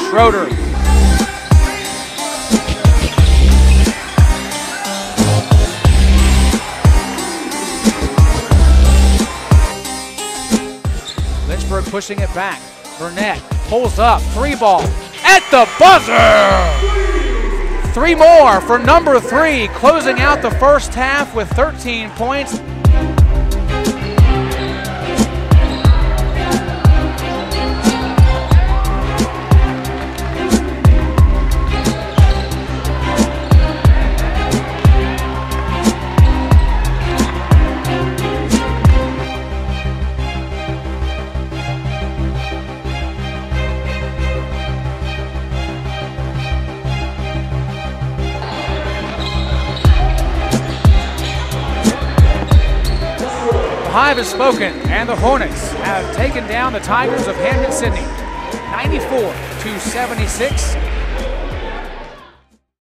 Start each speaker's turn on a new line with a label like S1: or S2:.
S1: Schroeder. Lynchburg pushing it back. Burnett pulls up, 3-ball at the buzzer! 3 more for number 3, closing out the first half with 13 points. Hive has spoken, and the Hornets have taken down the Tigers of Hampden-Sydney 94-76.